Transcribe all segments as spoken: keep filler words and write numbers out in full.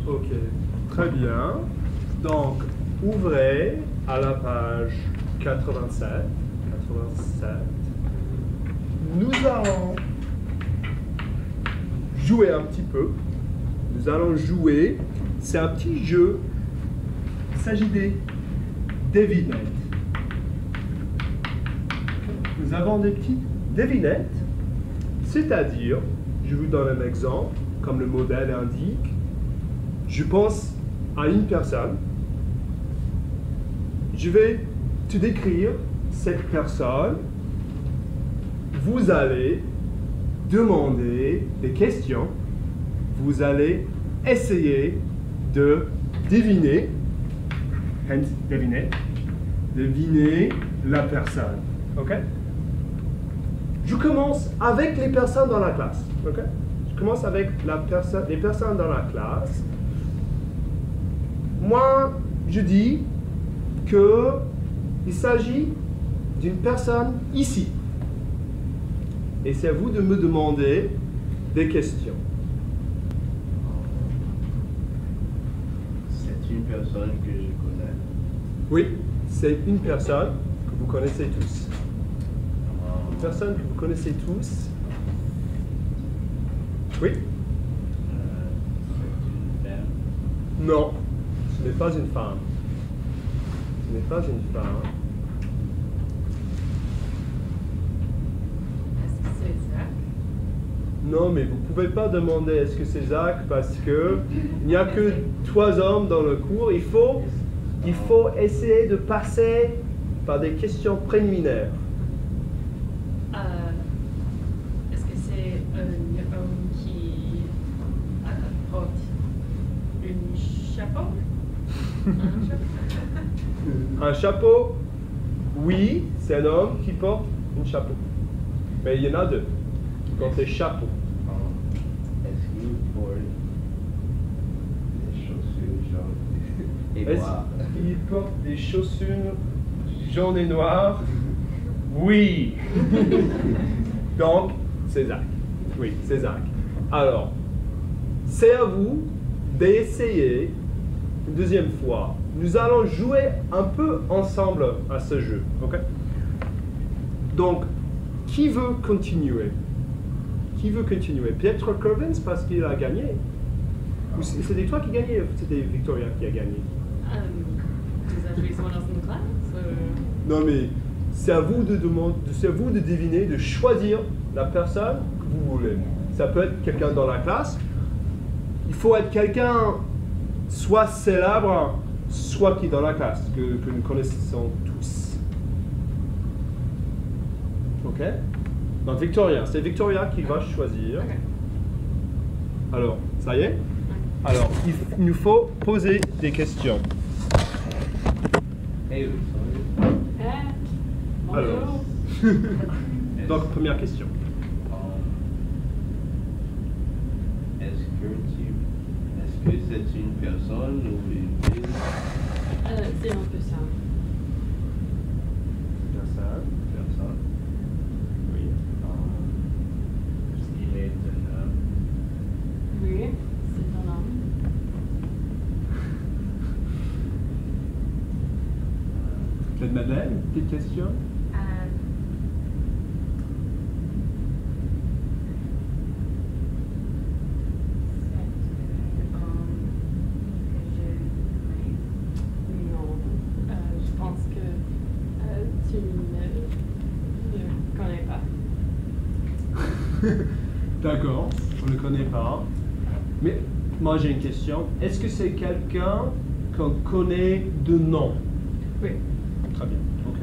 Ok, très bien. Donc, ouvrez à la page quatre-vingt-sept. quatre-vingt-sept. Nous allons jouer un petit peu. Nous allons jouer. C'est un petit jeu. Il s'agit des devinettes. Nous avons des petites devinettes. C'est-à-dire, je vous donne un exemple, comme le modèle indique. Je pense à une personne. Je vais te décrire cette personne. Vous allez demander des questions. Vous allez essayer de deviner, hence deviner, deviner la personne. Ok? Je commence avec les personnes dans la classe. Ok? Je commence avec la perso- les personnes dans la classe. Moi, je dis qu'il s'agit d'une personne ici. Et c'est à vous de me demander des questions. C'est une personne que je connais. Oui, c'est une personne que vous connaissez tous. Une personne que vous connaissez tous. Oui? Euh, c'est une femme. Non, ce n'est pas une femme. Ce n'est pas une femme. Est-ce que c'est Zach? Non, mais vous ne pouvez pas demander est-ce que c'est Zach parce que il n'y a que trois hommes dans le cours. Il faut, il faut essayer de passer par des questions préliminaires. Euh, est-ce que c'est un homme qui euh, porte une chapeau? Un chapeau? Un chapeau, oui, c'est un homme qui porte un chapeau. Mais il y en a deux qui portent des chapeaux. Est-ce qu'il porte des chaussures jaunes et Est-ce noires? qu'il porte des chaussures jaunes et noires? Oui. Donc, c'est Zach. Oui, c'est Zach. Alors, c'est à vous d'essayer une deuxième fois. Nous allons jouer un peu ensemble à ce jeu. Ok? Donc, qui veut continuer? Qui veut continuer? Pietro Curvins parce qu'il a gagné. Ou c'est- C'était toi qui gagnais? C'était Victoria qui a gagné. Um, does that be someone else in the class? Or? Non mais c'est à vous de demander, c'est à vous de deviner, de choisir la personne que vous voulez. Ça peut être quelqu'un dans la classe. Il faut être quelqu'un soit célèbre, soit qui est dans la classe, que, que nous connaissons tous. Ok? Donc Victoria, c'est Victoria qui va choisir. Okay. Alors, ça y est? Alors, il, il nous faut poser des questions. Hey, sorry. Eh, Alors. bonjour. Donc, première question. Um, Est-ce que tu, est-ce que c'est une personne ou une ville? Euh, c'est un peu ça. Personne. Personne. Oui. Um, Est-ce qu'il est un homme? Oui, c'est un homme. Claude Madeleine, une petite question? Euh, c'est un homme que je connais. Non, euh, je pense que euh, tu ne le connais pas. D'accord, on ne le connaît pas. Mais moi j'ai une question. Est-ce que c'est quelqu'un qu'on connaît de nom? Oui. Très bien. Ok.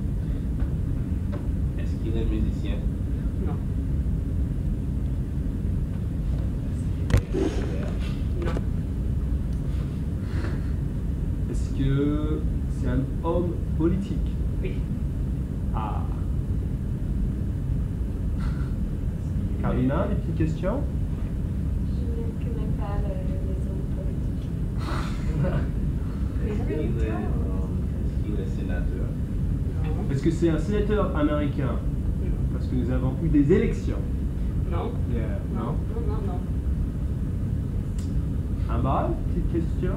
Est-ce qu'il est musicien? Non. Est-ce qu'il est populaire? Non. Est-ce que c'est un homme politique? Oui. Ah. Carolina, des petites questions? Je ne connais pas le- les hommes politiques. Est-ce qu'il est, um, est-ce qu'il est sénateur? Non. Est-ce que c'est un sénateur américain? Parce que nous avons eu des élections. Non. Yeah, Non. Non, non, non. Amal, petite question.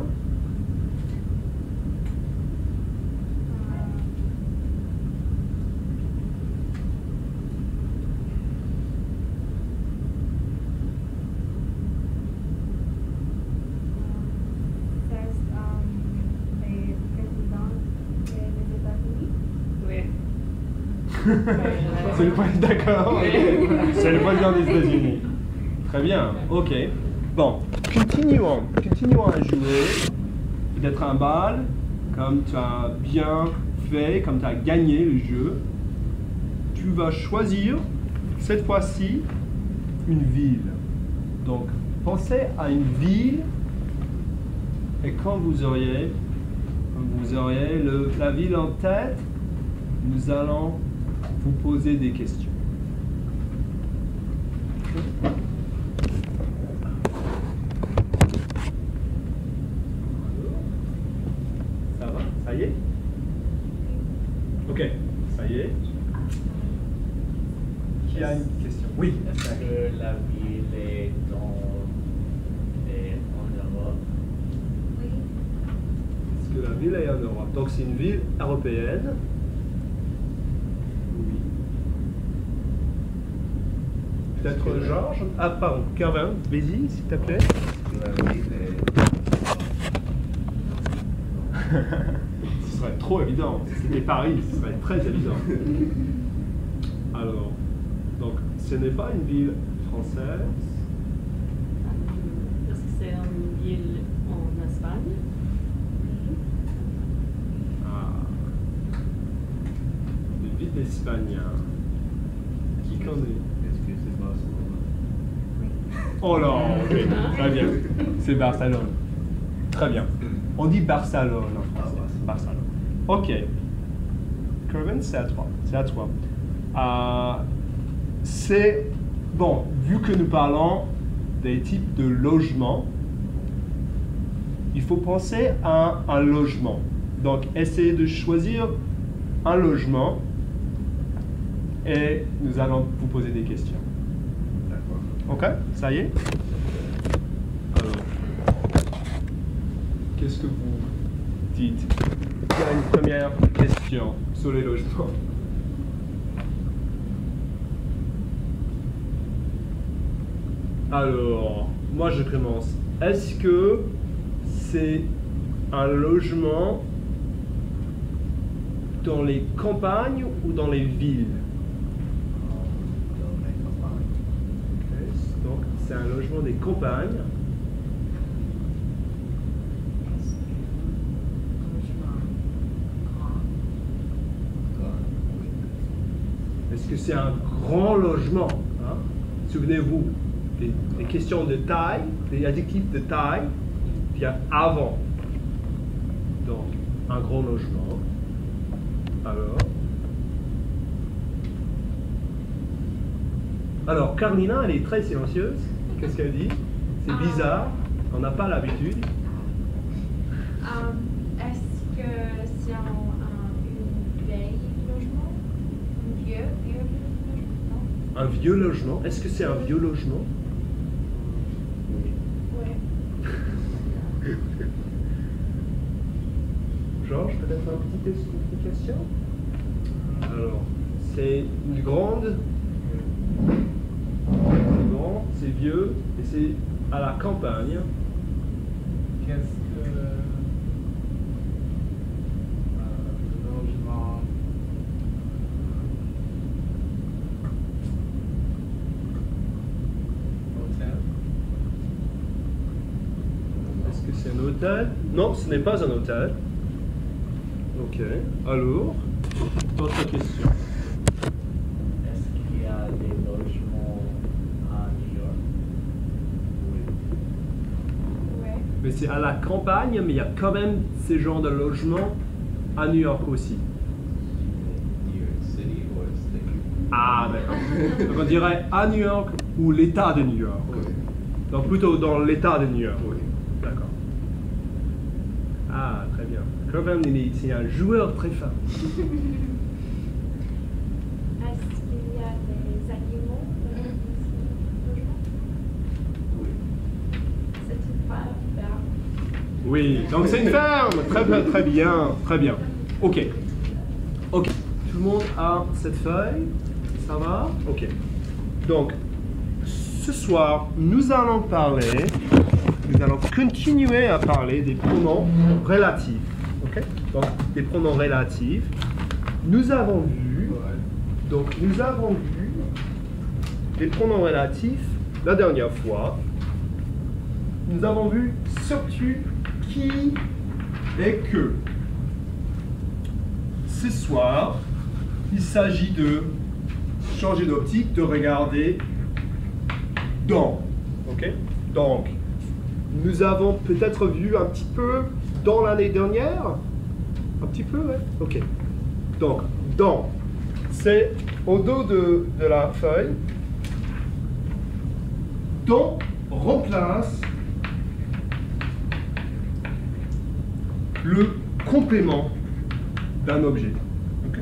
C'est le point d'accord. C'est le président des États-Unis. Très bien, ok. Bon, continuons. Continuons à jouer. Peut-être un bal, comme tu as bien fait, comme tu as gagné le jeu. Tu vas choisir, cette fois-ci, une ville. Donc, pensez à une ville. Et quand vous auriez, quand vous auriez le, la ville en tête, nous allons vous poser des questions. Ça va? Ça y est? Ok, ça y est. Qui a une question? Oui. Est-ce que la ville est, dans, est en Europe? Oui. Est-ce que la ville est en Europe? Donc c'est une ville européenne. Oui. Peut-être Georges? Ah pardon, Kevin, vas-y s'il te plaît. La ville est... Ce serait trop évident. Si c'était Paris, ce serait très évident. Alors, donc, ce n'est pas une ville française. Est-ce que c'est une ville en Espagne? Ah. Une ville d'Espagne. Qui connaît? Est-ce que c'est Barcelone? Oh là, ok, très bien. C'est Barcelone. Très bien. On dit Barcelone en français. Barcelone. Ok. Kervin, c'est à toi. C'est à toi. Euh, c'est bon, vu que nous parlons des types de logements, il faut penser à un logement. Donc, essayez de choisir un logement et nous allons vous poser des questions. D'accord. Ok? Ça y est? Alors, qu'est-ce que vous dites? Il y a une première question sur les logements. Alors, moi je commence. Est-ce que c'est un logement dans les campagnes ou dans les villes? Dans les campagnes. Ok, donc c'est un logement des campagnes. Est-ce que c'est un grand logement? Hein? Souvenez-vous, des, des questions de taille, des adjectifs de taille, puis il y a avant. Donc, un grand logement. Alors. Alors, Carmina, elle est très silencieuse. Qu'est-ce qu'elle dit? C'est Ah. bizarre, on n'a pas l'habitude. Um, Est-ce que c'est un, un une vieille logement? Un vieux, vieux logement? Un vieux logement. Est-ce que c'est un vieux logement? Oui. Georges, peut-être une petite explication? Alors, c'est une grande, c'est grand, c'est vieux, et c'est à la campagne. Qu'est-ce que euh, le logement hôtel? Est-ce que c'est un hôtel? Non, ce n'est pas un hôtel. Ok, alors, d'autres questions? Est-ce qu'il y a des logements à New York? Oui. Ouais. Mais c'est à la campagne, mais il y a quand même ces genres de logements à New York aussi. New York City ou State? Ah, d'accord. Donc on dirait à New York ou l'État de New York. Oui. Donc plutôt dans l'État de New York. Oui. D'accord. Ah, très bien. Kervin, c'est un joueur très fin. Est-ce qu'il y a des animaux dans ce logement? Oui. C'est une femme, Oui, donc c'est une ferme. Très bien, très bien, très bien. Ok. Ok. Tout le monde a cette feuille? Ça va? Ok. Donc, ce soir, nous allons parler, nous allons continuer à parler des pronoms relatifs. Ok? Donc, des pronoms relatifs. Nous avons vu, donc nous avons vu les pronoms relatifs la dernière fois. Nous avons vu surtout qui et que. Ce soir, il s'agit de changer d'optique, de regarder dans. Ok? Donc, nous avons peut-être vu un petit peu dans l'année dernière. Un petit peu, ouais? Ok. Donc, dans. C'est au dos de, de la feuille. Dans remplace le complément d'un objet. Okay.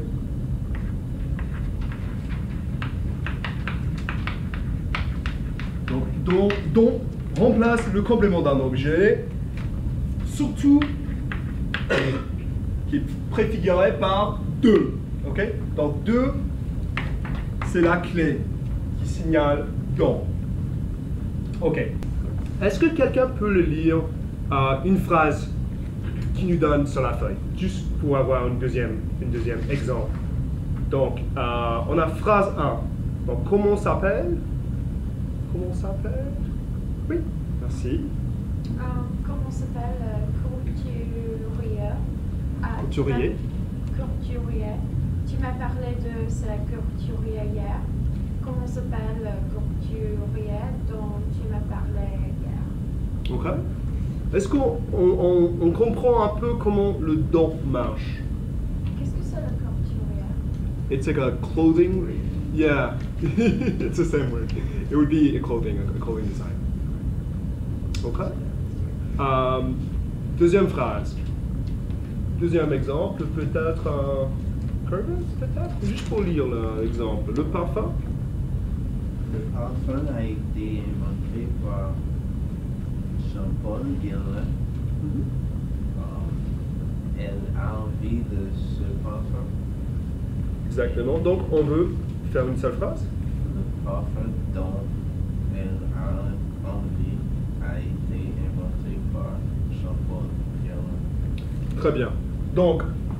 Donc, dont, dont remplace le complément d'un objet, surtout qui est préfiguré par deux. Okay. Donc, deux, c'est la clé qui signale dans. Ok. Est-ce que quelqu'un peut le lire euh, une phrase qui nous donne sur la feuille, juste pour avoir une deuxième, une deuxième exemple. Donc, euh, on a phrase un. Donc, comment on s'appelle? Comment on s'appelle? Oui, merci. Euh, comment s'appelle euh, couturier? Ah, Couturier. Couturier. Tu m'as parlé de c'est la couturier hier. Comment s'appelle le couturier dont tu m'as parlé hier? Ok. Est-ce qu'on on, on, on comprend un peu comment le don marche? Qu'est-ce que c'est le couturier? It's like a clothing. Yeah, it's the same word. It would be a clothing, a clothing design. Ok. Um, deuxième phrase. Deuxième exemple, peut-être un Curtis, peut-être? Juste pour lire l'exemple. Le parfum. Le parfum a été inventé par Jean-Paul Guérin. Mm-hmm. Um, elle a envie de ce parfum. Exactement. Donc, on veut faire une seule phrase. Le parfum dont elle a envie a été inventé par Jean-Paul Guérin. Très bien. Donc,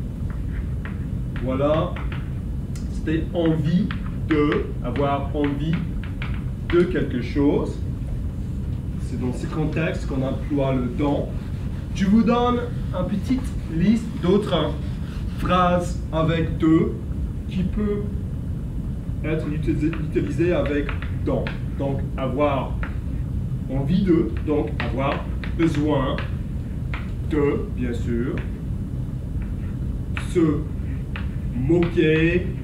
voilà. C'était envie de, avoir envie de quelque chose. C'est dans ce contexte qu'on emploie le dans. Je vous donne une petite liste d'autres phrases avec de qui peut être utilisées avec dans. Donc, avoir envie de, donc avoir besoin de, bien sûr, se moquer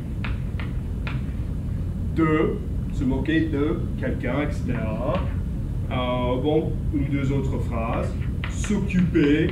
de, se moquer de quelqu'un, et cetera. Euh, bon, une ou deux autres phrases. S'occuper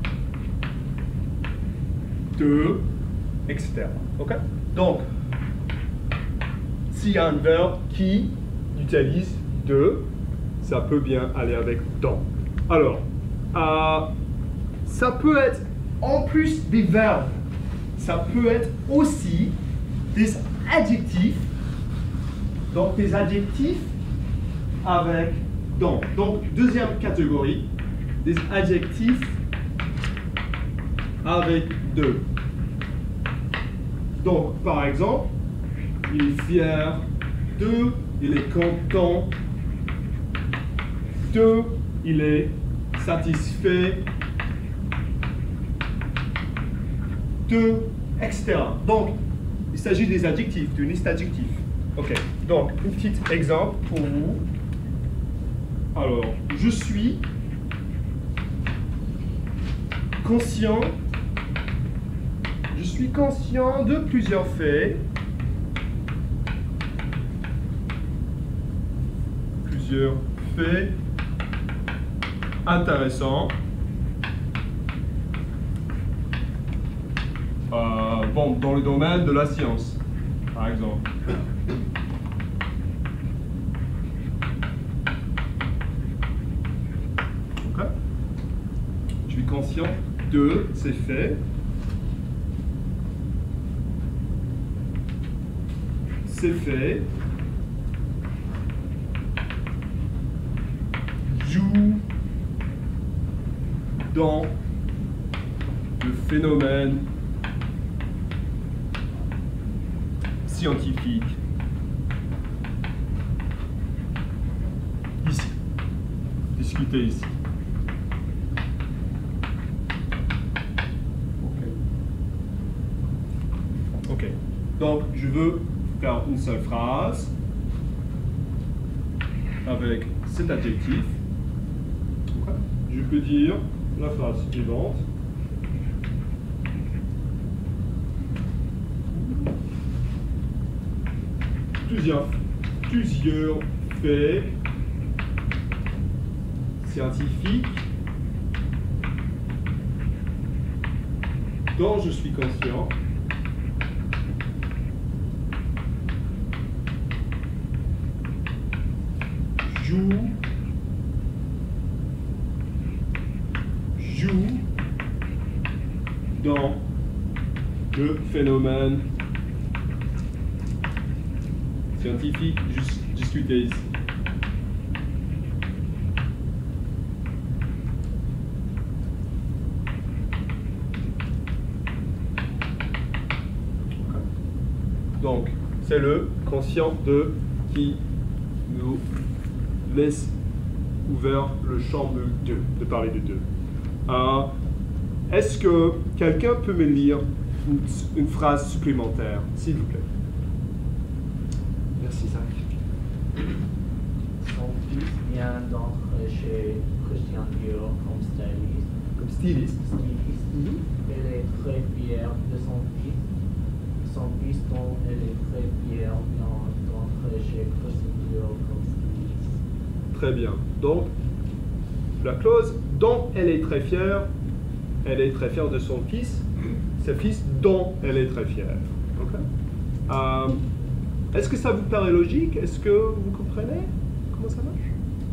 de, et cetera. Ok? Donc, s'il y a un verbe qui utilise de, ça peut bien aller avec dans. Alors, euh, ça peut être, en plus des verbes, ça peut être aussi des adjectifs. Donc, des adjectifs avec dans. Donc, deuxième catégorie, des adjectifs avec de. Donc, par exemple, il est fier de, il est content de, il est satisfait de, et cetera. Donc, il s'agit des adjectifs, d'une liste d'adjectifs. Ok, donc, un petit exemple pour vous. Alors, je suis conscient, je suis conscient de plusieurs faits, plusieurs faits intéressants. Euh, bon, dans le domaine de la science, par exemple. Ok. suis conscient de, c'est fait. C'est fait. Joue dans le phénomène scientifique ici. Discuter ici. Ok. Ok. Donc, je veux faire une seule phrase avec cet adjectif. Okay. Je peux dire la phrase suivante. Plusieurs, plusieurs faits scientifiques dont je suis conscient jouent joue dans le phénomène scientifique discuté ici. Donc, c'est le conscient de qui nous laisse ouvert le champ de deux, de parler de deux. Euh, Est-ce que quelqu'un peut me lire une, une phrase supplémentaire, s'il vous plaît? Merci, Zach. Son fils vient d'entrer chez Christian Dior comme styliste. Comme styliste. styliste. Mm-hmm. Elle est très fière de son fils. Son fils dont elle est très fière vient d'entrer chez Christian Dior comme styliste. Très bien. Donc, la clause dont elle est très fière, elle est très fière de son fils, c'est fils dont elle est très fière. Okay. Euh, Est-ce que ça vous paraît logique? Est-ce que vous comprenez comment ça marche?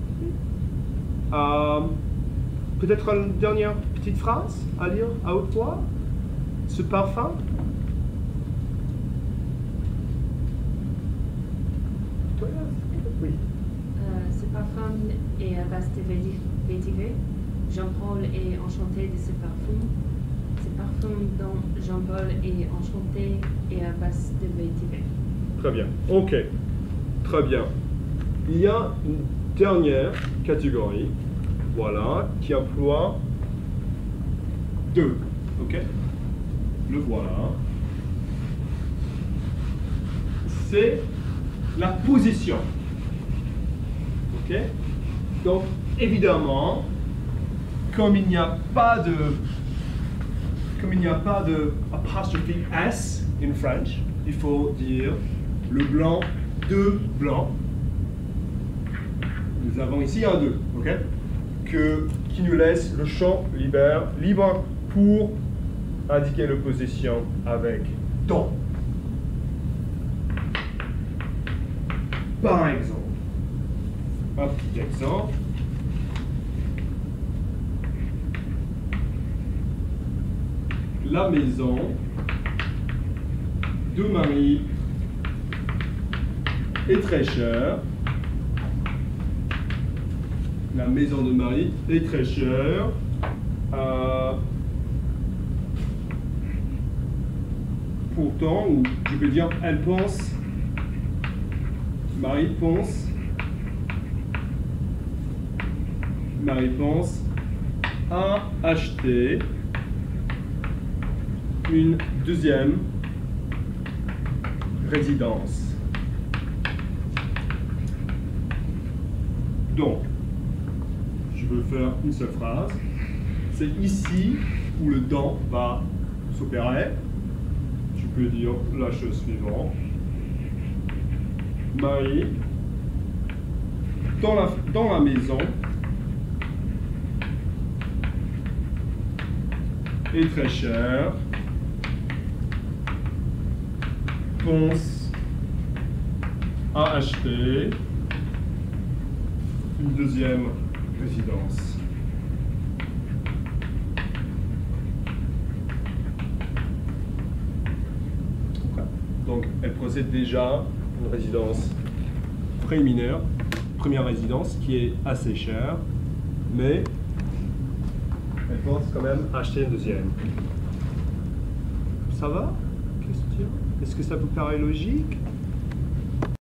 euh, Peut-être une dernière petite phrase à lire à haute voix? Ce parfum? Oui. Euh, ce parfum est à base de vétiver. Jean-Paul est enchanté de ce parfum. Ce parfum dont Jean-Paul est enchanté est à base de vétiver. Très bien. Ok. Très bien. Il y a une dernière catégorie, voilà, qui emploie deux. Ok. Le voilà. C'est la position. Ok. Donc, évidemment, comme il n'y a pas de, comme il n'y a pas de apostrophe S in French, il faut dire le blanc, deux blancs. Nous avons ici un deux, ok, que, qui nous laisse le champ libre, libre pour indiquer l'opposition avec dans. Par exemple, un petit exemple. La maison de Marie est très chère. La maison de Marie est très chère. Euh, pourtant, ou je peux dire, elle pense, Marie pense, Marie pense à acheter une deuxième résidence. Donc, je veux faire une seule phrase. C'est ici où le dans va s'opérer. Je peux dire la chose suivante. Marie, dans la, dans la maison, est très chère. Pense à acheter une deuxième résidence. Donc elle possède déjà une résidence préliminaire, première résidence qui est assez chère, mais elle pense quand même acheter une deuxième. Ça va? Question? Est-ce que ça vous paraît logique?